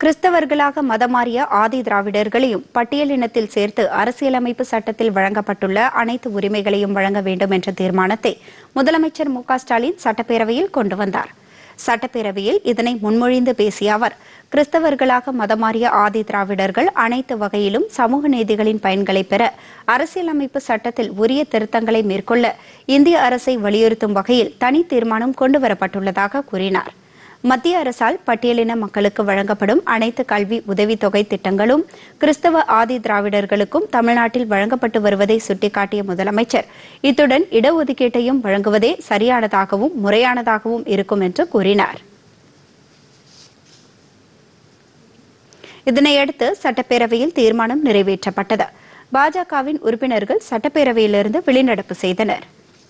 கிறிஸ்தவர்களாக மதமாறிய ஆதி திராவிடர்களையும் பட்டியலினத்தில் சேர்த்து அரசியலமைப்பு சட்டத்தில் வழங்கப்பட்டுள்ள அனைத்து உரிமைகளையும் வழங்க வேண்டும் என்ற தீர்மானத்தை முதலமைச்சர் மு.க.ஸ்டாலின் சட்டப்பேரவையில் கொண்டு வந்தார். சட்டப்பேரவையில் இதனை முன்மொழிந்து பேசிய அவர், கிறிஸ்தவர்களாக மதமாறிய ஆதி திராவிடர்கள் அனைத்து வகையிலும் சமூக நீதிகளின் பயன்களை பெற அரசியலமைப்பு சட்டத்தில் உரிய திருத்தங்களை மேற்கொள்ள இந்திய அரசை வலியுறுத்தும் வகையில் தனி தீர்மானம் கொண்டுவரப்பட்டுள்ளதாக கூறினார். மத்திய அரசால் பட்டியலின மக்களுக்கு வழங்கப்படும் அனைத்து கல்வி உதவித்தொகை திட்டங்களும் கிறிஸ்தவ ஆதி திராவிடர்களுக்கும் தமிழ்நாட்டில் வழங்கப்பட்டு வருவதை சுட்டிக்காட்டிய முதலமைச்சர், இத்துடன் இடஒதுக்கீட்டையும் வழங்குவதே சரியானதாகவும் முறையானதாகவும் இருக்கும் என்று கூறினார். இதனையடுத்து சட்டப்பேரவையில் தீர்மானம் நிறைவேற்றப்பட்டது. பாஜகவின் உறுப்பினர்கள் சட்டப்பேரவையிலிருந்து வெளிநடப்பு செய்தனர்.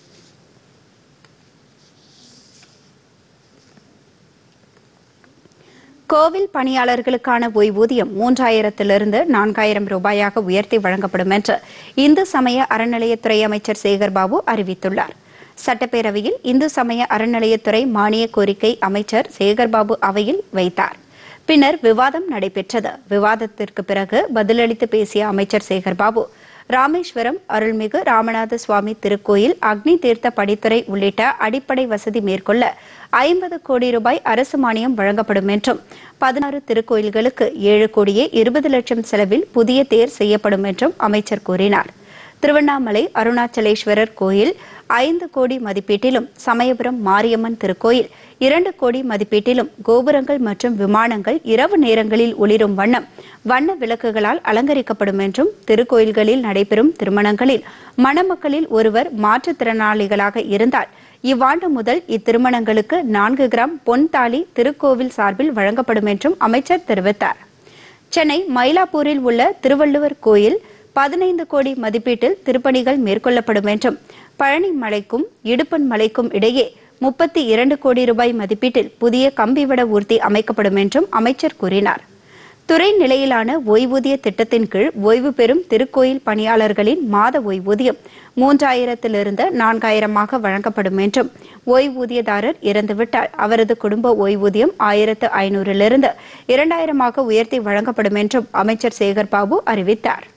கோவில் பணியாளர்களுக்கான ஓய்வூதியம் 3000 4000 ரூபாயாக உயர்த்தி வழங்கப்படும் என்று இந்து சமய அறநிலையத்துறை அமைச்சர் சேகர்பாபு அறிவித்துள்ளார். சட்டப்பேரவையில் இந்து சமய அறநிலையத்துறை மானிய கோரிக்கை அமைச்சர் சேகர்பாபு அவையில் வைத்தார். பின்னர் விவாதம் நடைபெற்றது. விவாதத்திற்கு பிறகு பதிலளித்து பேசிய அமைச்சர் சேகர்பாபு, ராமேஸ்வரம் அருள்மிகு ராமநாத சுவாமி திருக்கோயில் அக்னி தீர்த்த படித்துறை உள்ளிட்ட அடிப்படை வசதி மேற்கொள்ள 50 கோடி ரூபாய் அரசு மானியம் வழங்கப்படும் என்றும் 16 திருக்கோயில்களுக்கு 7 கோடியே 20 லட்சம் செலவில் புதிய தேர் செய்யப்படும் என்றும் அமைச்சர் கூறினார். திருவண்ணாமலை அருணாச்சலேஸ்வரர் கோயில் 5 கோடி மதிப்பீட்டிலும், சமயபுரம் மாரியம்மன் திருக்கோயில் 2 கோடி மதிப்பீட்டிலும் கோபுரங்கள் மற்றும் விமானங்கள் இரவு நேரங்களில் ஒளிரும் வண்ணம் வண்ண விளக்குகளால் அலங்கரிக்கப்படும் என்றும், திருக்கோயில்களில் நடைபெறும் திருமணங்களில் மணமக்களில் ஒருவர் மாற்றுத்திறனாளிகளாக இருந்தால் இவ்வாண்டு முதல் இத்திருமணங்களுக்கு 4 கிராம் பொன் தாலி திருக்கோவில் சார்பில் வழங்கப்படும் என்றும் அமைச்சர் தெரிவித்தார். சென்னை மயிலாப்பூரில் உள்ள திருவள்ளுவர் கோயில் 15 கோடி மதிப்பீட்டில் திருப்பணிகள் மேற்கொள்ளப்படும் என்றும், பழனி மலைக்கும் இடுப்பன் மலைக்கும் இடையே 32 கோடி ரூபாய் மதிப்பீட்டில் புதிய கம்பிவட ஊர்தி அமைக்கப்படும் என்றும் அமைச்சர் கூறினார். துறை நிலையிலான ஓய்வூதிய திட்டத்தின் கீழ் ஓய்வு பெறும் திருக்கோயில் பணியாளர்களின் மாத ஓய்வூதியம் 3000 4000 வழங்கப்படும் என்றும், ஓய்வூதியதாரர் இறந்துவிட்டால் அவரது குடும்ப ஓய்வூதியம் 1500 2000 உயர்த்தி வழங்கப்படும் என்றும் அமைச்சர் சேகர்பாபு அறிவித்தார்.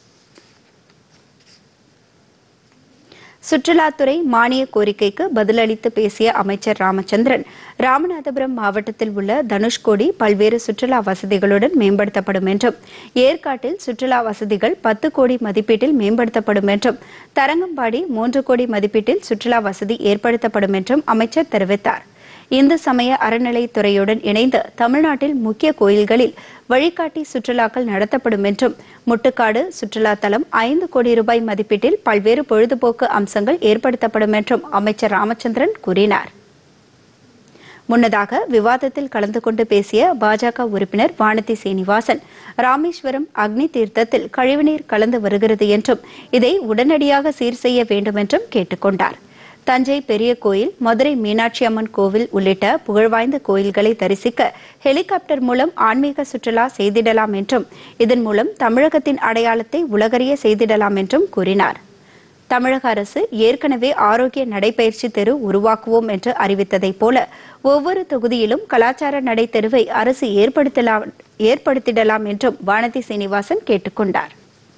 சுற்றுலாத்துறை மானிய கோரிக்கைக்கு பதிலளித்து பேசிய அமைச்சர் ராமச்சந்திரன், ராமநாதபுரம் மாவட்டத்தில் உள்ள தனுஷ்கோடி பல்வேறு சுற்றுலா வசதிகளுடன் மேம்படுத்தப்படும் என்றும், ஏற்காட்டில் சுற்றுலா வசதிகள் 10 கோடி மதிப்பீட்டில் மேம்படுத்தப்படும் என்றும், தரங்கம்பாடி 3 கோடி மதிப்பீட்டில் சுற்றுலா வசதி ஏற்படுத்தப்படும் என்றும் அமைச்சர் தெரிவித்தார். இந்து சமய அறநிலைத்துறையுடன் இணைந்து தமிழ்நாட்டில் முக்கிய கோயில்களில் வழிகாட்டி சுற்றுலாக்கள் நடத்தப்படும் என்றும், முட்டுக்காடு சுற்றுலா தலம் 5 கோடி ரூபாய் மதிப்பீட்டில் பல்வேறு பொழுதுபோக்கு அம்சங்கள் ஏற்படுத்தப்படும் என்றும் அமைச்சர் ராமச்சந்திரன் கூறினார். முன்னதாக விவாதத்தில் கலந்து கொண்டு பேசிய பாஜக உறுப்பினர் வானதி சீனிவாசன், ராமேஸ்வரம் அக்னி தீர்த்தத்தில் கழிவுநீர் கலந்து வருகிறது என்றும், இதை உடனடியாக சீர் செய்ய வேண்டும் என்றும் கேட்டுக் கொண்டார். தஞ்சை பெரிய கோயில், மதுரை மீனாட்சி அம்மன் கோவில் உள்ளிட்ட புகழ்வாய்ந்த கோயில்களை தரிசிக்க ஹெலிகாப்டர் மூலம் ஆன்மீக சுற்றுலா செய்திடலாம் என்றும், இதன் மூலம் தமிழகத்தின் அடையாளத்தை உலகறிய செய்திடலாம் என்றும் கூறினார். தமிழக அரசு ஏற்கனவே ஆரோக்கிய நடைபயிற்சி தெரு உருவாக்குவோம் என்று அறிவித்ததைப் போல ஒவ்வொரு தொகுதியிலும் கலாச்சார நடை தெருவை அரசு ஏற்படுத்திடலாம் என்றும் வானதி சீனிவாசன் கேட்டுக் கொண்டார்.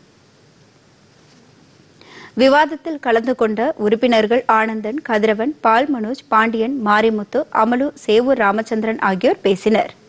விவாதத்தில் கலந்து கொண்ட உறுப்பினர்கள் ஆனந்தன், கதிரவன், பால் மனோஜ், பாண்டியன், மாரிமுத்து, அமலு, சேவூர் ராமச்சந்திரன் ஆகியோர் பேசினர்.